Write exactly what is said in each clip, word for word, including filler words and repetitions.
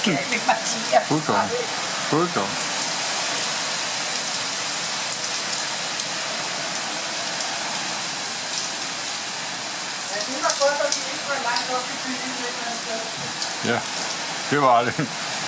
Fuldkommen. Fuldkommen. Det var godt, at vi ikke var langt op i byen. Ja, det var det.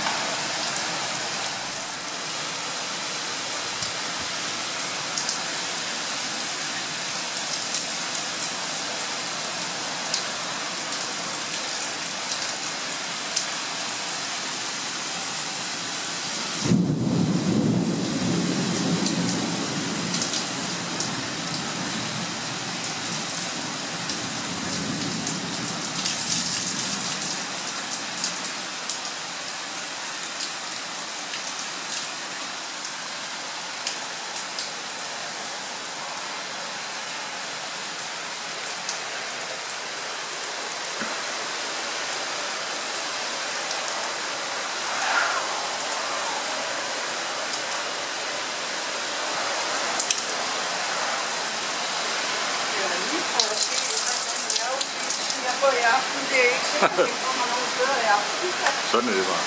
I aften, det er ikke sikkert, at vi kommer nogen steder i aften. Sådan er det bare.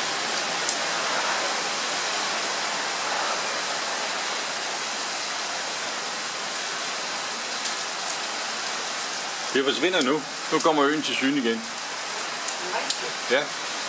Det forsvinder nu. Nu kommer øen til syne igen. Ja.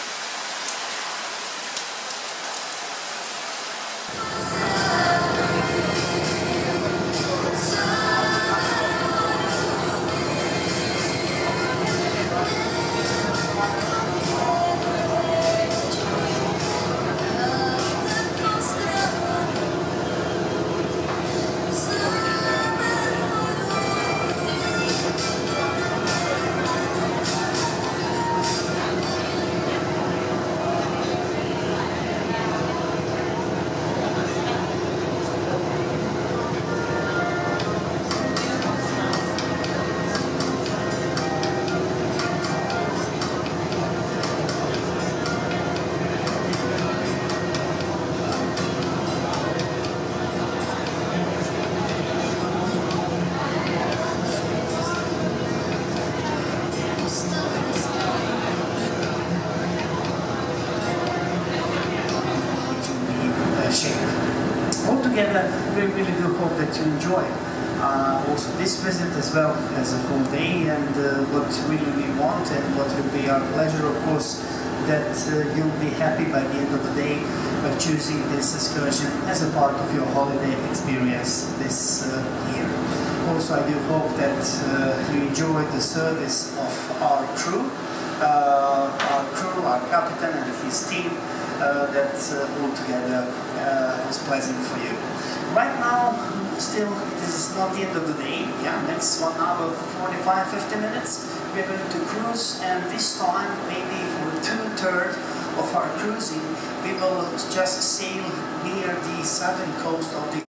Altogether, we really do hope that you enjoy uh, also this visit as well as a whole day, and uh, what really we want and what will be our pleasure, of course, that uh, you'll be happy by the end of the day by choosing this excursion as a part of your holiday experience this uh, year. Also, I do hope that uh, you enjoy the service of our crew, uh, our crew, our captain and his team. Uh, that uh, altogether uh, was pleasant for you. Right now, still, it is not the end of the day. Yeah, next one hour, forty-five, fifty minutes, we are going to cruise, and this time, maybe for two-thirds of our cruising, we will just sail near the southern coast of the